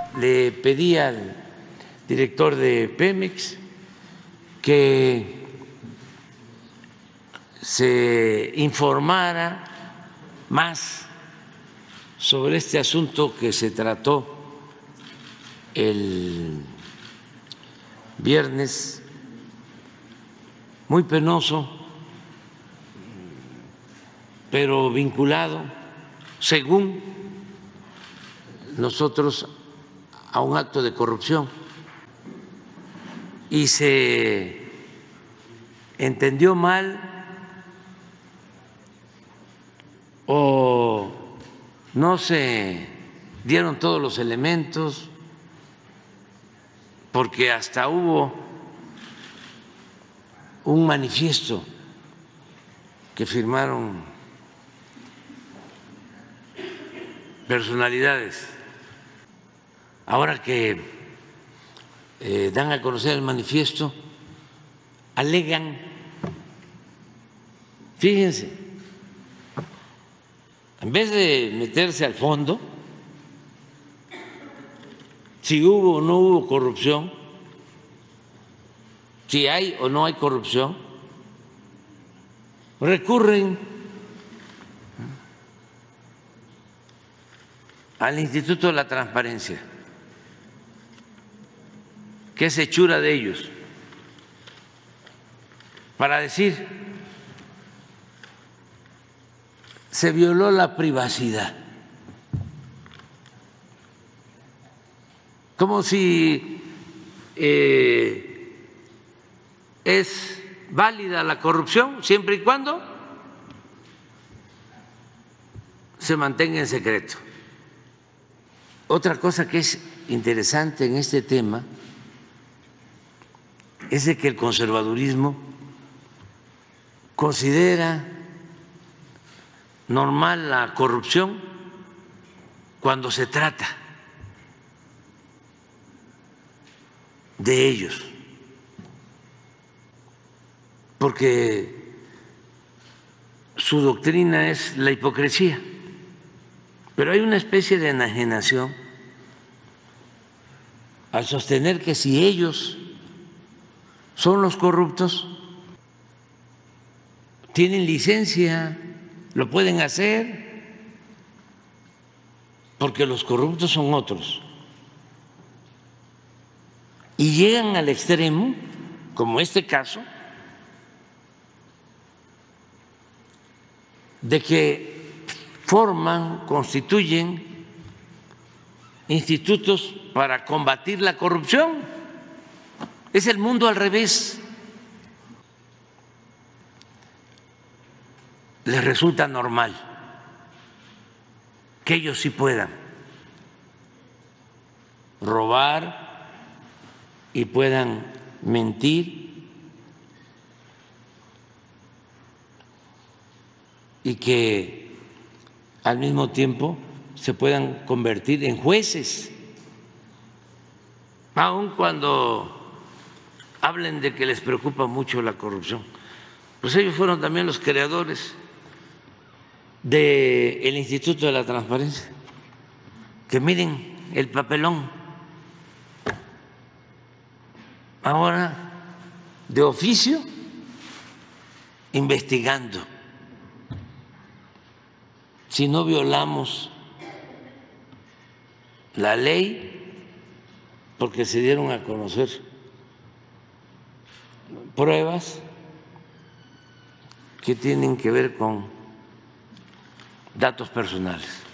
le pedí al director de Pemex que se informara más sobre este asunto que se trató el viernes, muy penoso, pero vinculado, según nosotros, a un acto de corrupción. Y se entendió mal o no se dieron todos los elementos, porque hasta hubo un manifiesto que firmaron personalidades. Ahora que dan a conocer el manifiesto, alegan, fíjense, en vez de meterse al fondo, si hubo o no hubo corrupción, si hay o no hay corrupción, recurren al Instituto de la Transparencia, que es hechura de ellos, para decir: se violó la privacidad, como si es válida la corrupción siempre y cuando se mantenga en secreto. Otra cosa que es interesante en este tema es de que el conservadurismo considera normal la corrupción cuando se trata de ellos, porque su doctrina es la hipocresía. Pero hay una especie de enajenación al sostener que si ellos son los corruptos, tienen licencia, lo pueden hacer, porque los corruptos son otros. Y llegan al extremo, como este caso, de que forman, constituyen institutos para combatir la corrupción. Es el mundo al revés. Les resulta normal que ellos sí puedan robar y puedan mentir y que al mismo tiempo se puedan convertir en jueces, aun cuando hablen de que les preocupa mucho la corrupción. Pues ellos fueron también los creadores del Instituto de la Transparencia, que miren el papelón. Ahora, de oficio, investigando si no violamos la ley, porque se dieron a conocer pruebas que tienen que ver con datos personales.